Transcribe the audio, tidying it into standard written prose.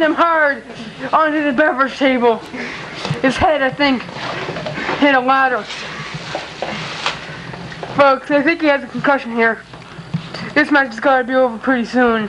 him hard onto the beverage table. His head, I think, hit a ladder. Folks, I think he has a concussion here. This match has got to be over pretty soon.